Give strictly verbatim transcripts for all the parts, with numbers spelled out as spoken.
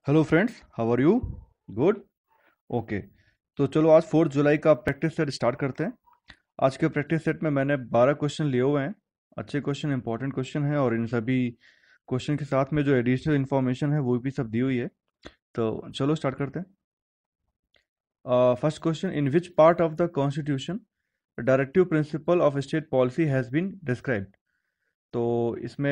Hello friends, how are you? Good. Okay, तो चलो आज फोर्थ जुलाई का प्रैक्टिस सेट स्टार्ट करते हैं। आज के प्रैक्टिस सेट में मैंने बारह क्वेश्चन लिए हुए हैं। अच्छे क्वेश्चन, इंपॉर्टेंट क्वेश्चन है, और इन सभी क्वेश्चन के साथ में जो एडिशनल इन्फॉर्मेशन है वो भी सब दी हुई है। तो चलो स्टार्ट करते हैं। First question, in which part of the constitution directive principle of state policy has been described. तो इसमें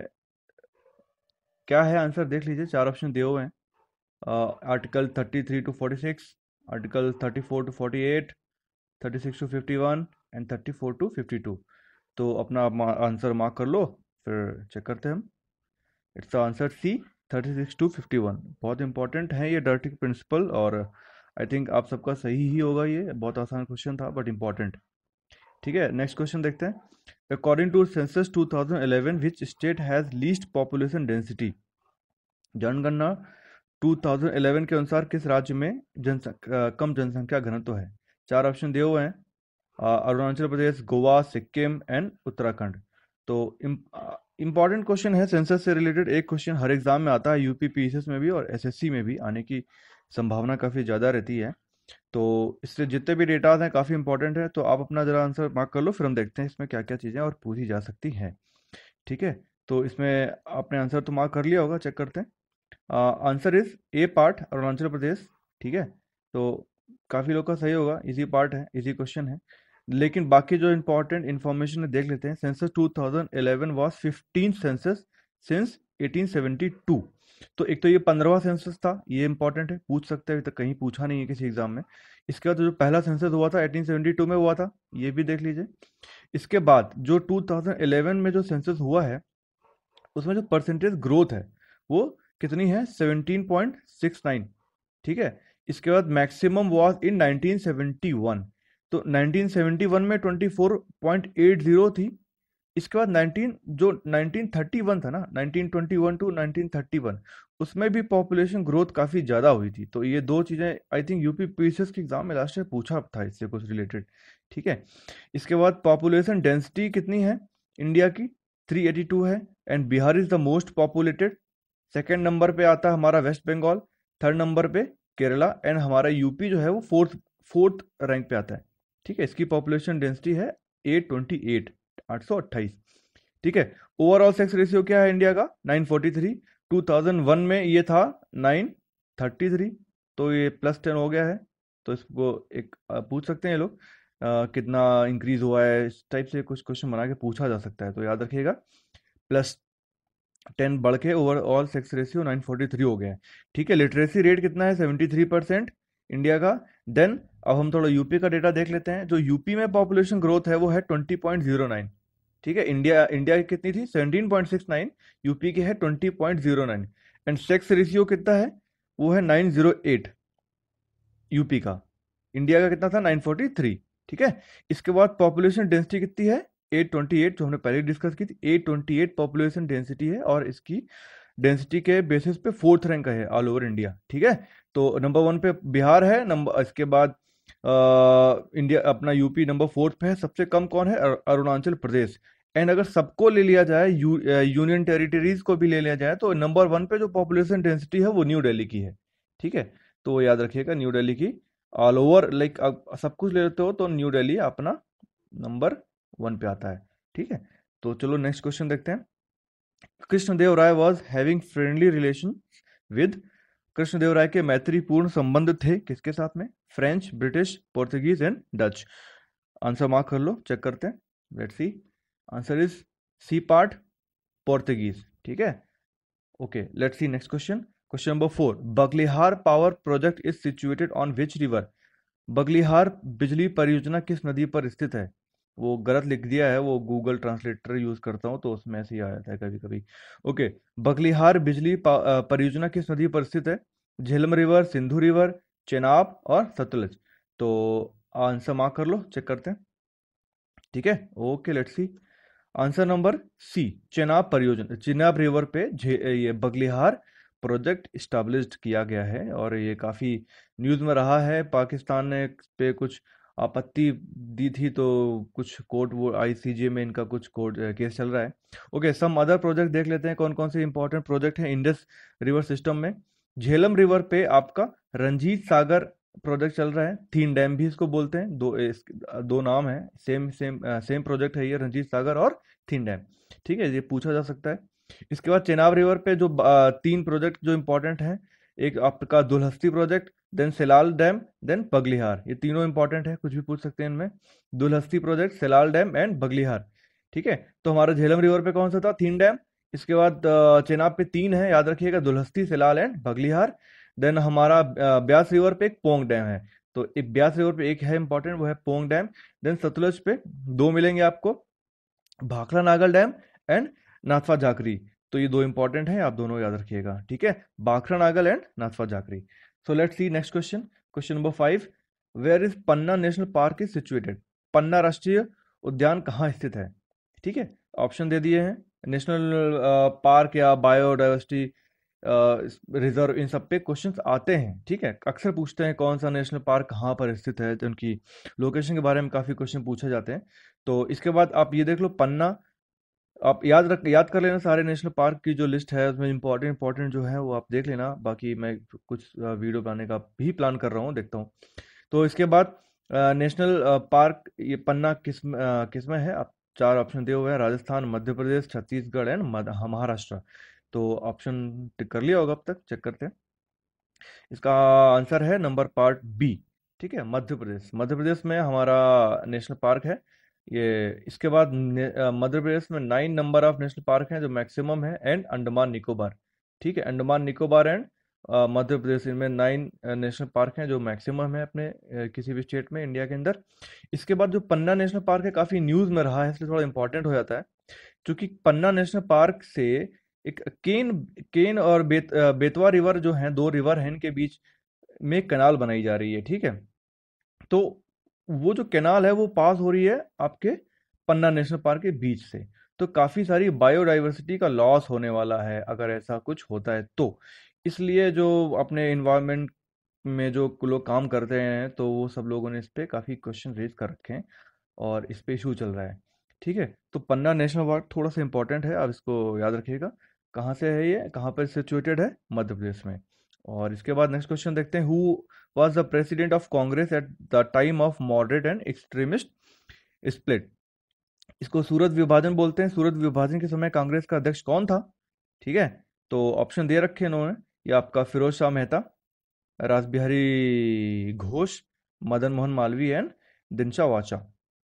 क्या है आंसर देख लीजिए, चार ऑप्शन दिए हुए हैं। Article thirty three to forty six, article thirty four to forty eight, thirty six to fifty one and thirty four to fifty two. तो अपना आंसर मार्क कर लो, फिर चेक करते हैं हम। It's answer C, thirty six to fifty one. बहुत important है ये डायरेक्टिव प्रिंसिपल, और आई थिंक आप सबका सही ही होगा। ये बहुत आसान क्वेश्चन था बट इंपॉर्टेंट। ठीक है, नेक्स्ट क्वेश्चन देखते हैं। According to census two thousand eleven, which state has least population density. जनगणना टू थाउजेंड इलेवन के अनुसार किस राज्य में जनसंख्या कम जनसंख्या घनत्व है। चार ऑप्शन दिए हुए हैं। अ, अरुणाचल प्रदेश, गोवा, सिक्किम एंड उत्तराखंड। तो इम्पॉर्टेंट क्वेश्चन है, सेंसस से रिलेटेड एक क्वेश्चन हर एग्जाम में आता है, यूपी पीसीएस में भी और एसएससी में भी आने की संभावना काफ़ी ज़्यादा रहती है। तो इससे जितने भी डेटा हैं काफ़ी इंपॉर्टेंट है, तो आप अपना ज़रा आंसर मार्क कर लो, फिर हम देखते हैं इसमें क्या क्या चीज़ें और पूछी जा सकती हैं। ठीक है, तो इसमें आपने आंसर तो मार्क कर लिया होगा, चेक करते हैं। Answer is A part, Arunachal Pradesh. ठीक है, तो काफ़ी लोग का सही होगा, इजी पार्ट है, इजी क्वेश्चन है। लेकिन बाकी जो इंपॉर्टेंट इन्फॉर्मेशन है देख लेते हैं। Census two thousand eleven was fifteen census since eighteen seventy two. तो एक तो ये पंद्रहवां सेंसस था, ये इंपॉर्टेंट है, पूछ सकते हैं, अभी तक कहीं पूछा नहीं है किसी एग्जाम में। इसके बाद जो पहला सेंसस हुआ था एटीन सेवेंटी टू में हुआ था, ये भी देख लीजिए। इसके बाद जो टू थाउजेंड इलेवन में जो सेंसस हुआ है, उसमें जो परसेंटेज ग्रोथ है वो कितनी है, सेवनटीन पॉइंट सिक्स नाइन। ठीक है, इसके बाद maximum was in nineteen seventy one. तो नाइनटीन सेवेंटी वन में twenty four point eight zero थी। इसके बाद नाइनटीन जो नाइनटीन थर्टी वन था ना, nineteen twenty one to nineteen thirty one, उसमें भी पॉपुलेशन ग्रोथ काफ़ी ज़्यादा हुई थी। तो ये दो चीज़ें आई थिंक यूपी पीसीएस के एग्जाम में लास्ट में पूछा था इससे कुछ रिलेटेड। ठीक है, इसके बाद पॉपुलेशन डेंसिटी कितनी है इंडिया की, थ्री एटी टू है, and Bihar is the most populated. Second number पे आता है हमारा वेस्ट बंगाल, थर्ड नंबर पे केरला, एंड हमारा यूपी जो है वो फोर्थ फोर्थ रैंक पे आता है। ठीक है, इसकी पॉपुलेशन डेंसिटी है एट ट्वेंटी एट, आठ सौ अट्ठाईस। ठीक है, ओवरऑल सेक्स रेशियो क्या है इंडिया का, nine forty three. Two thousand one में ये था नाइन थर्टी थ्री, तो ये प्लस टेन हो गया है। तो इसको एक अ, पूछ सकते हैं ये लोग, अ, कितना इंक्रीज हुआ है, इस टाइप से कुछ क्वेश्चन बना के पूछा जा सकता है, तो याद रखिएगा। प्लस टेन बढ़ के overall sex ratio nine forty three हो गया है। ठीक है, लिटरेसी रेट कितना है, सेवेंटी थ्री परसेंट इंडिया का। देन अब हम थोड़ा यूपी का डेटा देख लेते हैं। जो यूपी में पॉपुलेशन ग्रोथ है वो है ट्वेंटी पॉइंट जीरो नाइन। ठीक है, इंडिया इंडिया की कितनी थी, seventeen point six nine, UP की है twenty point zero nine. And sex ratio कितना है, वो है नाइन जीरो एट यूपी का। इंडिया का कितना था, नाइन फोर्टी थ्री। ठीक है, इसके बाद पॉपुलेशन डेंसिटी कितनी है, एट ट्वेंटी एट, जो हमने पहले डिस्कस की थी। Eight twenty eight population density है, और इसकी डेंसिटी के बेसिस पे फोर्थ रैंक है ऑल ओवर इंडिया। ठीक है, तो नंबर वन पे बिहार है, नंबर इसके बाद अ, इंडिया अपना यूपी नंबर फोर्थ पे है। सबसे कम कौन है, अर- अरुणाचल प्रदेश। एंड अगर सबको ले लिया जाए, यू, यूनियन टेरिटरीज को भी ले लिया जाए, तो नंबर वन पे जो पॉपुलेशन डेंसिटी है वो न्यू दिल्ली की है। ठीक है, तो याद रखिएगा न्यू दिल्ली की ऑल ओवर, लाइक सब कुछ ले लेते हो तो न्यू दिल्ली अपना नंबर वन पे आता है। ठीक है, तो चलो नेक्स्ट क्वेश्चन देखते हैं। Krishnadev Rai was having friendly relation with. Krishnadev Rai के मैत्रीपूर्ण संबंध थे किसके साथ में, French, British, Portuguese and Dutch. Answer mark कर लो, चेक करते हैं। Let's see, answer is C part, Portuguese. ठीक है, okay, let's see next question. Question number four, Baglihar power project is situated on which river. Baglihar बिजली परियोजना किस नदी पर स्थित है। वो गलत लिख दिया है, वो गूगल ट्रांसलेटर यूज करता हूँ तो उसमें ऐसे ही आ जाता है कभी कभी। ओके, बगलिहार बिजली पा- अ, परियोजना किस नदी पर स्थित है। झेलम रिवर, सिंधु रिवर, चेनाब और सतलज। तो आंसर मार्क कर लो, चेक करते हैं। ठीक है, okay, let's see, answer number C, Chenab परियोजना, चेनाब रिवर पे झे- ये बगलिहार प्रोजेक्ट स्टैब्लिश्ड किया गया है, और ये काफ़ी न्यूज़ में रहा है। पाकिस्तान ने इस पे कुछ आपत्ति दी थी, तो कुछ कोर्ट, वो आईसीजे में इनका कुछ कोर्ट केस चल रहा है। ओके, सम अदर प्रोजेक्ट देख लेते हैं, कौन कौन से इंपॉर्टेंट प्रोजेक्ट हैं इंडस रिवर सिस्टम में। झेलम रिवर पे आपका रंजीत सागर प्रोजेक्ट चल रहा है, थीन डैम भी इसको बोलते हैं, दो इस, दो नाम है, सेम सेम सेम प्रोजेक्ट है ये, रंजीत सागर और थीन डैम। ठीक है, ये पूछा जा सकता है। इसके बाद चेनाब रिवर पे जो आ, तीन प्रोजेक्ट जो इंपॉर्टेंट हैं, एक आपका Dulhasti project, then Salal dam, then Baglihar, ये तीनों इंपॉर्टेंट है, कुछ भी पूछ सकते हैं इनमें। Dulhasti project, Salal dam and Baglihar. ठीक है, तो हमारा झेलम रिवर पे कौन सा था, थीन डैम। इसके बाद अ, चेनाब पे तीन है, याद रखिएगा, दुलहस्ती, सेलाल एंड बगलिहार। देन हमारा अ, ब्यास रिवर पे एक पोंग डैम है, तो एक ब्यास रिवर पे एक है इंपॉर्टेंट, वो है पोंग डैम। देन सतलुज पे दो मिलेंगे आपको, भाखड़ा नागल डैम एंड नाथपा झाकरी। तो ये दो इंपॉर्टेंट हैं, आप दोनों याद रखिएगा। ठीक है, Bhakra Nangal and Nathpa Jhakri. So let's see next question. Question number five, where is Panna national park is situated. Panna राष्ट्रीय उद्यान कहाँ स्थित है। ठीक है, ऑप्शन दे दिए हैं, नेशनल पार्क या बायोडाइवर्सिटी रिजर्व, इन सब पे क्वेश्चंस आते हैं। ठीक है, अक्सर पूछते हैं कौन सा नेशनल पार्क कहाँ पर स्थित है, तो उनकी लोकेशन के बारे में काफ़ी क्वेश्चन पूछे जाते हैं। तो इसके बाद आप ये देख लो, पन्ना, आप याद रख याद कर लेना सारे नेशनल पार्क की जो लिस्ट है, उसमें इंपॉर्टेंट इंपॉर्टेंट जो है वो आप देख लेना। बाकी मैं कुछ वीडियो बनाने का भी प्लान कर रहा हूँ, देखता हूँ। तो इसके बाद नेशनल पार्क ये पन्ना किस किस में है, आप चार ऑप्शन दिए हुए हैं, राजस्थान, मध्य प्रदेश, छत्तीसगढ़ एंड महाराष्ट्र। तो ऑप्शन टिक कर लिया होगा अब तक, चेक करते हैं। इसका आंसर है नंबर पार्ट बी। ठीक है, मध्य प्रदेश, मध्य प्रदेश में हमारा नेशनल पार्क है ये। इसके बाद ने- अ, मध्य प्रदेश में nine number of national park हैं जो मैक्सिमम है, एंड अंडमान निकोबार। ठीक है, अंडमान निकोबार एंड अ, मध्य प्रदेश, इनमें नाइन नेशनल पार्क हैं जो मैक्सिमम है अपने अ, किसी भी स्टेट में इंडिया के अंदर। इसके बाद जो पन्ना नेशनल पार्क है, काफ़ी न्यूज़ में रहा है, इसलिए थोड़ा इंपॉर्टेंट हो जाता है, क्योंकि पन्ना नेशनल पार्क से एक केन केन और बेत, अ, बेतवा रिवर जो हैं, दो रिवर हैं, इनके बीच में कनाल बनाई जा रही है। ठीक है, तो वो जो कैनाल है वो पास हो रही है आपके पन्ना नेशनल पार्क के बीच से, तो काफ़ी सारी बायोडाइवर्सिटी का लॉस होने वाला है अगर ऐसा कुछ होता है तो। इसलिए जो अपने इन्वायरमेंट में जो लोग काम करते हैं, तो वो सब लोगों ने इस पे काफ़ी क्वेश्चन रेज कर रखे हैं और इस पे इशू चल रहा है। ठीक है, तो पन्ना नेशनल पार्क थोड़ा सा इंपॉर्टेंट है, आप इसको याद रखिएगा। कहाँ से है ये, कहाँ पर सिचुएटेड है, मध्य प्रदेश में। और इसके बाद नेक्स्ट क्वेश्चन देखते हैं, who was the president of Congress at the time of moderate and extremist split। इसको सूरत विभाजन बोलते हैं, सूरत विभाजन के समय कांग्रेस का अध्यक्ष कौन था। ठीक है, तो ऑप्शन दे रखे हैं इन्होंने, ये आपका फिरोज शाह मेहता, रासबिहारी घोष, मदन मोहन मालवीय एंड दिनशा वाचा।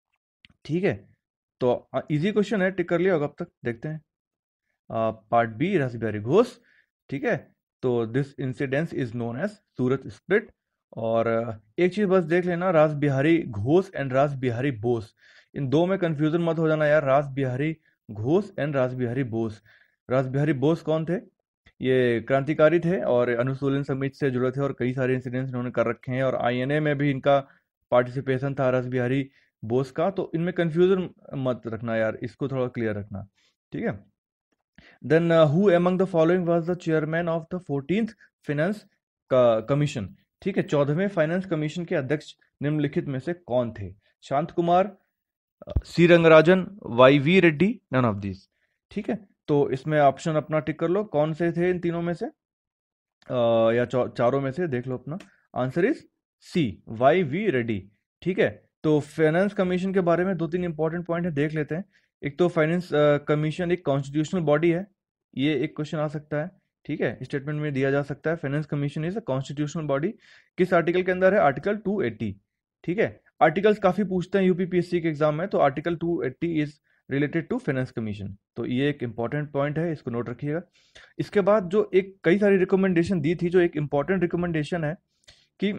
ठीक है, तो इजी क्वेश्चन है, टिक कर लिया होगा अब तक, देखते हैं। Part B, Rashbehari Ghosh. ठीक है, तो this incidence is known as Surat split. और uh, एक चीज बस देख लेना, रास बिहारी घोष एंड रास बिहारी बोस, इन दो में कंफ्यूजन मत हो जाना यार, रास बिहारी घोष एंड रास बिहारी बोस। रास बिहारी बोस कौन थे, ये क्रांतिकारी थे और अनुसूलन समिति से जुड़े थे, और कई सारे इंसिडेंट्स इन्होंने कर रखे हैं, और आईएनए में भी इनका पार्टिसिपेशन था रास बिहारी बोस का। तो इनमें कंफ्यूजन मत रखना यार, इसको थोड़ा क्लियर रखना। ठीक है, Then uh, who among the following was the chairman of the fourteenth finance commission. ठीक है, चौदहवें फाइनेंस कमीशन के अध्यक्ष निम्नलिखित में से कौन थे, Shanta Kumar, C Rangarajan, Y V Reddy, none of this. ठीक है, तो इसमें ऑप्शन अपना टिक कर लो, कौन से थे इन तीनों में से, uh, या चारों में से देख लो अपना। Answer is C, Y V Reddy. ठीक है, तो फाइनेंस कमीशन के बारे में दो तीन इंपॉर्टेंट पॉइंट है, देख लेते हैं। एक तो फाइनेंस कमीशन एक कॉन्स्टिट्यूशनल बॉडी है, ये एक क्वेश्चन आ सकता है। ठीक है, स्टेटमेंट में दिया जा सकता है, finance commission is a constitutional body, किस आर्टिकल के अंदर है, आर्टिकल टू एटी। ठीक है, आर्टिकल्स काफी पूछते हैं यूपीपीएससी के एग्जाम में, तो article two eighty is related to finance commission, तो ये एक इंपॉर्टेंट पॉइंट है, इसको नोट रखिएगा। इसके बाद जो एक कई सारी रिकमेंडेशन दी थी, जो एक इंपॉर्टेंट रिकमेंडेशन है कि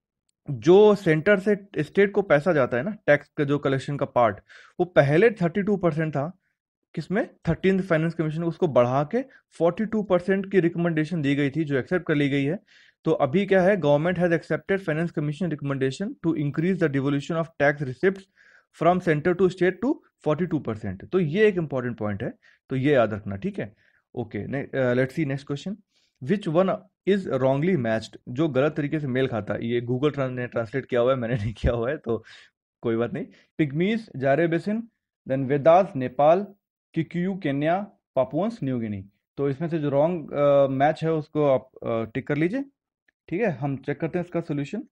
जो सेंटर से स्टेट को पैसा जाता है ना, टैक्स का जो कलेक्शन का पार्ट, वो पहले थर्टी टू परसेंट था, किसमें, थर्टीन फाइनेंस कमीशन, उसको बढ़ा के फोर्टी टू परसेंट की रिकमेंडेशन दी गई थी, जो एक्सेप्ट कर ली गई है। तो अभी क्या है, government has accepted finance commission recommendation to increase the devolution of tax receipt from centre to state to forty two percent. तो ये एक इंपॉर्टेंट पॉइंट है, तो ये याद रखना। ठीक है, okay, let's see next question. Which one is wrongly matched, जो गलत तरीके से मेल खाता है, ये गूगल ने ट्रांसलेट किया हुआ है, मैंने नहीं किया हुआ है, तो कोई बात नहीं। Pygmies Zaire basin, then Veddas Nepal, Kikuyu Kenya, Papuans New Guinea. तो इसमें से जो रॉन्ग मैच है उसको आप टिक कर लीजिए। ठीक है, हम चेक करते हैं इसका solution.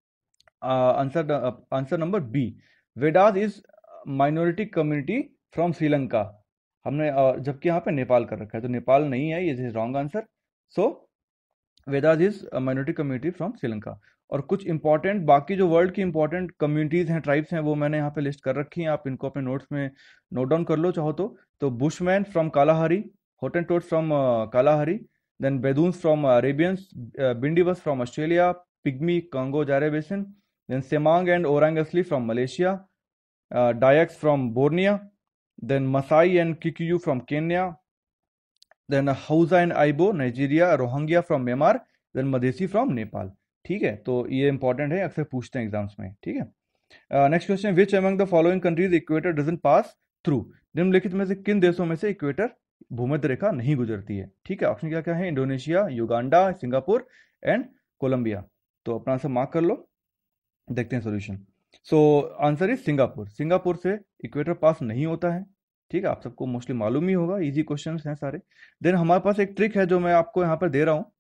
Answer answer number B, Veddas is minority community from Sri Lanka. हमने uh, जबकि यहाँ पे नेपाल कर रखा है, तो नेपाल नहीं है, ये wrong answer. So Veddas is minority community from Sri Lanka. और कुछ इंपॉर्टेंट बाकी जो वर्ल्ड की इंपॉर्टेंट कम्युनिटीज हैं, ट्राइब्स हैं, वो मैंने यहाँ पे लिस्ट कर रखी हैं, आप इनको अपने नोट्स में नोट डाउन कर लो चाहो तो। तो bushman from Kalahari, Hottentots from Kalahari, then Bedouins from Arabians, Bindibus from Australia, pygmy Congo Zaire basin, then Semang and Orang Asli from Malaysia, uh, Dayaks from Borneo, then Masai and Kikuyu from Kenya, then Hausa and Aibo Nigeria, Rohingya from Myanmar, then Madhesi from Nepal। ठीक है, तो ये important है, अक्सर पूछते हैं exams में। ठीक है, next question, which among the following countries equator doesn't pass through. निम्नलिखित में से किन देशों में से इक्वेटर भूमध्य रेखा नहीं गुजरती है। ठीक है, ऑप्शन क्या क्या है, Indonesia, Uganda, Singapore and Colombia. तो अपना आंसर मार्क कर लो, देखते हैं solution. So answer is Singapore. Singapore से इक्वेटर पास नहीं होता है। ठीक है, आप सबको मोस्टली मालूम ही होगा, इजी क्वेश्चंस हैं सारे। देन हमारे पास एक ट्रिक है जो मैं आपको यहाँ पर दे रहा हूँ,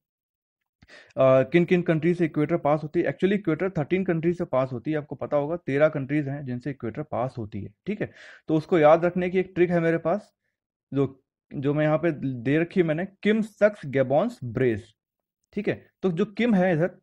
किन किन कंट्री से इक्वेटर पास होती है। एक्चुअली इक्वेटर थर्टीन कंट्री से पास होती है, आपको पता होगा, तेरह कंट्रीज हैं जिनसे इक्वेटर पास होती है। ठीक है, तो उसको याद रखने की एक ट्रिक है मेरे पास, जो जो मैं यहाँ पे दे रखी है मैंने, किम सक्स गैबॉन्स ब्रेस। ठीक है, तो जो किम है इधर,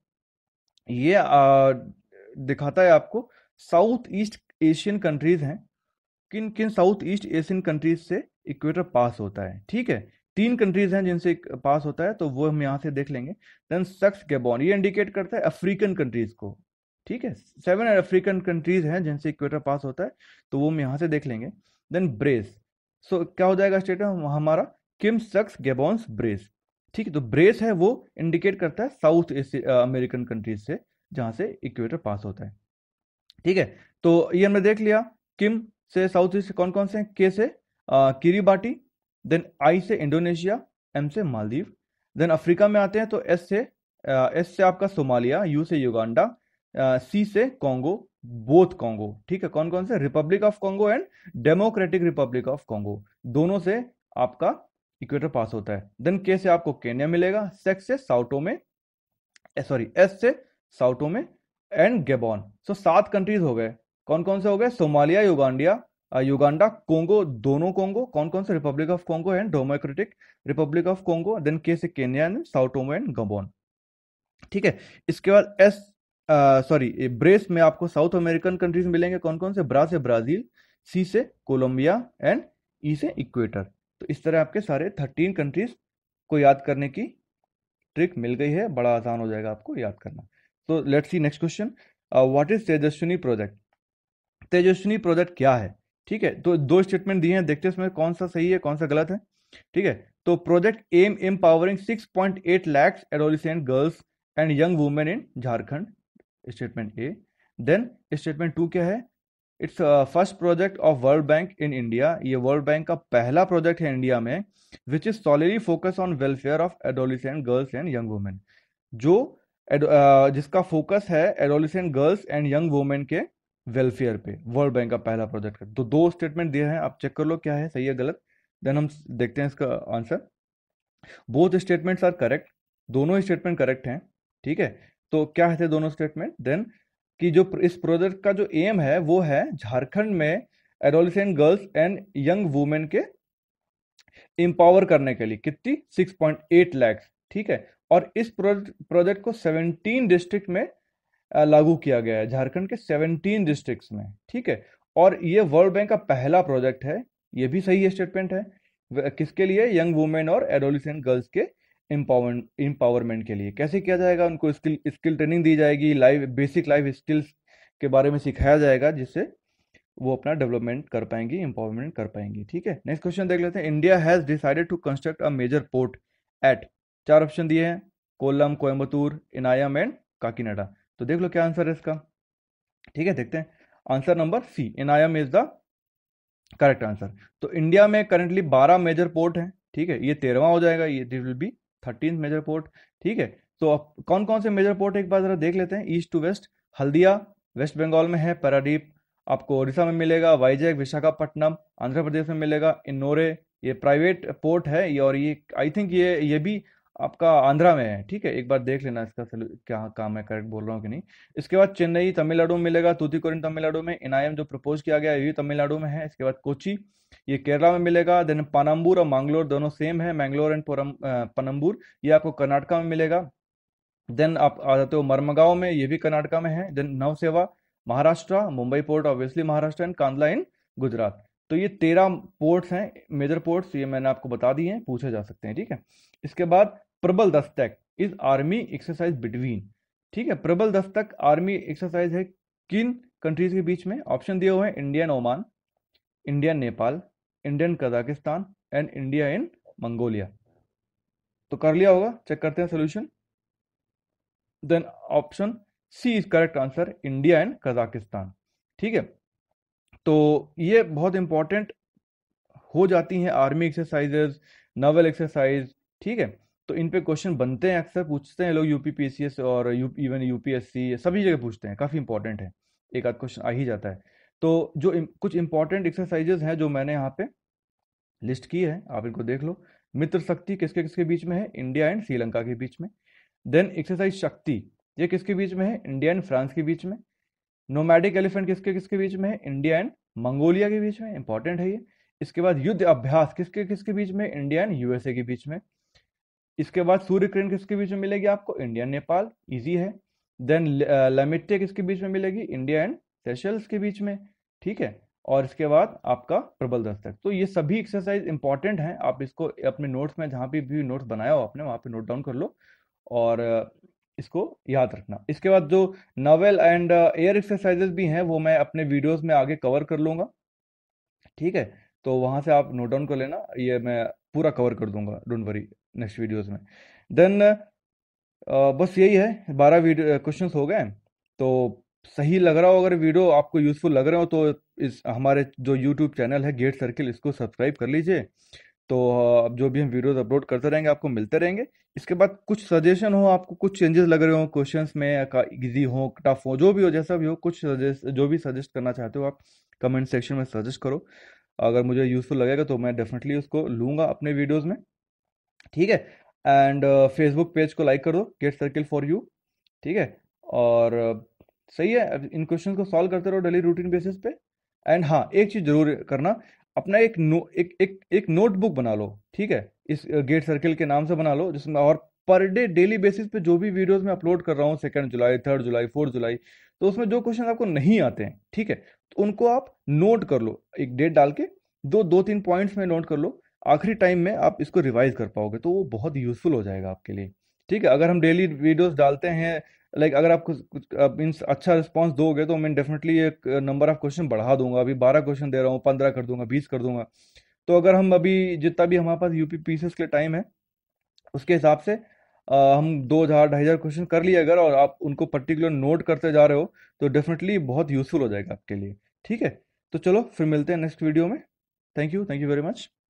ये आ, दिखाता है आपको साउथ ईस्ट एशियन कंट्रीज हैं, किन किन साउथ ईस्ट एशियन कंट्रीज से इक्वेटर पास होता है। ठीक है, तीन कंट्रीज हैं जिनसे पास होता है, तो वो हम यहाँ से देख लेंगे। देन सक्स गैबॉन, ये इंडिकेट करता है अफ्रीकन कंट्रीज को। ठीक है, सेवन अफ्रीकन कंट्रीज हैं जिनसे इक्वेटर पास होता है, तो वो हम यहाँ से देख लेंगे। देन ब्रेस, सो क्या हो जाएगा स्टेटमेंट हमारा, किम सक्स गैबॉन्स ब्रेस। ठीक है, तो ब्रेस है वो इंडिकेट करता है साउथ अमेरिकन कंट्रीज से जहां से इक्वेटर पास होता है। ठीक है, तो ये हमने देख लिया, किम से साउथ ईस्ट कौन कौन से हैं, के से किरीबाटी, देन आई से इंडोनेशिया, एम से मालदीव, देन अफ्रीका में आते हैं तो एस से एस से आपका सोमालिया, यू से युगांडा, सी से कॉन्गो, बोथ कॉन्गो। ठीक है, कौन कौन से, republic of Congo and democratic republic of Congo, दोनों से आपका इक्वेटर पास होता है। देन के से आपको केन्या मिलेगा, सेक्स से साउटो में, सॉरी एस से साउटो में एंड गैबॉन। सो सात कंट्रीज हो गए, कौन कौन से हो गए, सोमालिया, युगांडिया युगांडा, कोंगो, दोनों कोंगो, कौन कौन से, republic of Congo and democratic republic of Congo, then K से Kenya and Sao Tome and Gabon. ठीक है, इसके बाद एस सॉरी ब्रेस में आपको साउथ अमेरिकन कंट्रीज मिलेंगे, कौन कौन से, ब्रा से ब्राजील, सी से कोलंबिया एंड ई से इक्वेटर। तो इस तरह आपके सारे थर्टीन कंट्रीज को याद करने की ट्रिक मिल गई है, बड़ा आसान हो जाएगा आपको याद करना। तो let's see next question, what is Tejaswini project. Tejaswini project क्या है। ठीक है, तो दो स्टेटमेंट दिए हैं, देखते हैं इसमें कौन सा सही है कौन सा गलत है। ठीक है, तो project M empowering six point eight lakhs adolescent girls and young women in Jharkhand, statement A. Then statement two क्या है, it's first project of world bank in India, ये वर्ल्ड बैंक का पहला प्रोजेक्ट है इंडिया में, which is solidly focus on welfare of adolescent girls and young women, जो uh, जिसका focus है adolescent girls and young women के welfare पे, वर्ल्ड बैंक का पहला प्रोजेक्ट है। तो दो स्टेटमेंट दिए हैं, आप चेक कर लो क्या है सही है गलत। देन हम देखते हैं इसका answer. Both statements are correct, दोनों स्टेटमेंट करेक्ट हैं। ठीक है, तो क्या है दोनों स्टेटमेंट, देन कि जो इस प्रोजेक्ट का जो एम है वो है झारखंड में adolescent girls and young women के एम्पावर करने के लिए, कितनी, सिक्स पॉइंट एट लैक्स। ठीक है, और इस प्रोजेक्ट को सेवनटीन डिस्ट्रिक्ट में लागू किया गया है, झारखंड के सेवनटीन डिस्ट्रिक्ट्स में। ठीक है, और ये वर्ल्ड बैंक का पहला प्रोजेक्ट है, ये भी सही स्टेटमेंट है। किसके लिए, यंग वुमेन और एडोलेसेंट गर्ल्स के एम्पावरमेंट एम्पावरमेंट के लिए। कैसे किया जाएगा, उनको स्किल स्किल ट्रेनिंग दी जाएगी, लाइव बेसिक लाइफ स्किल्स के बारे में सिखाया जाएगा, जिससे वो अपना डेवलपमेंट कर पाएंगी, एम्पावरमेंट कर पाएंगी। ठीक है, नेक्स्ट क्वेश्चन देख लेते हैं। India has decided to construct a major port at, चार ऑप्शन दिए हैं, कोल्लम, कोयम्बतूर, इनायम एंड काकीनाडा। तो देख लो क्या आंसर है इसका। ठीक है, देखते हैं answer number C, Enayam is the correct answer. तो इंडिया में करंटली बारह मेजर पोर्ट हैं। ठीक है, ये तेरहवां हो जाएगा, ये this will be thirteen major port. ठीक है, तो अब कौन कौन से मेजर पोर्ट एक बार जरा देख लेते हैं। East to west, Haldia West Bengal में है, पारादीप आपको उड़ीसा में मिलेगा, वाइजैग विशाखापट्टनम आंध्र प्रदेश में मिलेगा, इन्नोरे ये प्राइवेट पोर्ट है ये, और ये आई थिंक ये ये भी आपका आंध्रा में है, ठीक है। एक बार देख लेना इसका सलू- क्या काम है, करेक्ट बोल रहा हूँ कि नहीं। इसके बाद चेन्नई तमिलनाडु में मिलेगा, तूतीकोरिन तमिलनाडु में, इनायम जो प्रपोज किया गया है ये भी तमिलनाडु में है। इसके बाद कोची, ये केरला में मिलेगा। देन पनाम्बूर और मैंगलोर दोनों सेम है, मैंगलोर एंड पनम्बूर, ये आपको कर्नाटका में मिलेगा। देन आप आ जाते हो मरमगांव में, ये भी कर्नाटका में है। Then Nhava Sheva Maharashtra, Mumbai port obviously Maharashtra, and Kandla in Gujarat. तो ये तेरह पोर्ट्स हैं, मेजर पोर्ट्स, ये मैंने आपको बता दिए हैं, पूछे जा सकते हैं, ठीक है। इसके बाद प्रबल Dastak is army exercise between, ठीक है। प्रबल दस्तक आर्मी एक्सरसाइज है किन कंट्रीज के बीच में? ऑप्शन दिए हुए हैं, India and Oman, India Nepal, Indian Kazakhstan, and India in Mongolia. तो कर लिया होगा, चेक करते हैं solution. Then option C is correct answer, India and Kazakhstan, ठीक है। तो ये बहुत इंपॉर्टेंट हो जाती हैं आर्मी एक्सरसाइजेज, नवल एक्सरसाइज, ठीक है। तो इन पे क्वेश्चन बनते हैं, अक्सर पूछते हैं लोग, यूपी पीसीएस और यू इवन यूपीएससी सभी जगह पूछते हैं, काफ़ी इंपॉर्टेंट है, एक आध क्वेश्चन आ ही जाता है। तो जो इम, कुछ इंपॉर्टेंट एक्सरसाइजेज हैं जो मैंने यहाँ पे लिस्ट की है, आप इनको देख लो। मित्र शक्ति किसके किसके बीच में है? इंडिया एंड श्रीलंका के बीच में। देन एक्सरसाइज शक्ति, ये किसके बीच में है? इंडिया एंड फ्रांस के बीच में। नोमैडिक एलिफेंट किसके किसके बीच में है? इंडिया एंड मंगोलिया के बीच में, इंपॉर्टेंट है ये। इसके बाद युद्ध अभ्यास किसके किसके बीच में? इंडिया एंड यूएसए के बीच में। इसके बाद सूर्य किरण किसके बीच में मिलेगी आपको? इंडिया नेपाल, इजी है। देन लमिटे किसके बीच में मिलेगी? इंडिया एंड सेशल्स के बीच में, ठीक है। और इसके बाद आपका प्रबल दस्तक। तो ये सभी एक्सरसाइज इंपॉर्टेंट हैं, आप इसको अपने नोट्स में जहाँ भी भी नोट्स बनाया हो आपने वहाँ पे नोट डाउन कर लो और इसको याद रखना। इसके बाद जो नॉवेल एंड एयर एक्सरसाइजेस भी हैं वो मैं अपने वीडियोस में आगे कवर कर लूँगा, ठीक है। तो वहाँ से आप नोट डाउन कर लेना, ये मैं पूरा कवर कर दूंगा, डोंट वरी, नेक्स्ट वीडियोस में। देन बस यही है, बारह वीडियो क्वेश्चंस हो गए। तो सही लग रहा हो, अगर वीडियो आपको यूज़फुल लग रहे हो तो इस हमारे जो यूट्यूब चैनल है गेट सर्किल, इसको सब्सक्राइब कर लीजिए। तो अब जो भी हम वीडियोस अपलोड करते रहेंगे आपको मिलते रहेंगे। इसके बाद कुछ सजेशन हो, आपको कुछ चेंजेस लग रहे हो क्वेश्चंस में, इजी हो टफ हो, जो भी हो जैसा भी हो, कुछ सजेस्ट जो भी सजेस्ट करना चाहते हो आप कमेंट सेक्शन में सजेस्ट करो। अगर मुझे यूज़फुल लगेगा तो मैं डेफिनेटली उसको लूँगा अपने वीडियोज़ में, ठीक है। एंड फेसबुक पेज को लाइक कर दो, गेट सर्किल फॉर यू, ठीक है। और uh, सही है, अब इन क्वेश्चन को सॉल्व करते रहो डेली रूटीन बेसिस पे। एंड हाँ, एक चीज़ जरूर करना, अपना एक नो एक एक एक नोटबुक बना लो, ठीक है, इस गेट सर्किल के नाम से बना लो, जिसमें और पर डे डेली बेसिस पे जो भी वीडियोस मैं अपलोड कर रहा हूँ, second July, third July, fourth July, तो उसमें जो क्वेश्चन आपको नहीं आते हैं, ठीक है, तो उनको आप नोट कर लो, एक डेट डाल के दो दो तीन पॉइंट्स में नोट कर लो। आखिरी टाइम में आप इसको रिवाइज कर पाओगे तो वो बहुत यूजफुल हो जाएगा आपके लिए, ठीक है। अगर हम डेली वीडियोस डालते हैं, लाइक अगर आप कुछ मीन्स अच्छा रिस्पांस दोगे तो मैं डेफिनेटली एक नंबर ऑफ क्वेश्चन बढ़ा दूंगा। अभी बारह क्वेश्चन दे रहा हूँ, पंद्रह कर दूंगा, बीस कर दूंगा। तो अगर हम अभी जितना भी हमारे पास यूपी पीसीएस के टाइम है उसके हिसाब से अ, हम दो हज़ार ढाई हज़ार क्वेश्चन कर लिए अगर, और आप उनको पर्टिकुलर नोट करते जा रहे हो तो डेफिनेटली बहुत यूजफुल हो जाएगा आपके लिए, ठीक है। तो चलो फिर मिलते हैं नेक्स्ट वीडियो में। Thank you, thank you very much.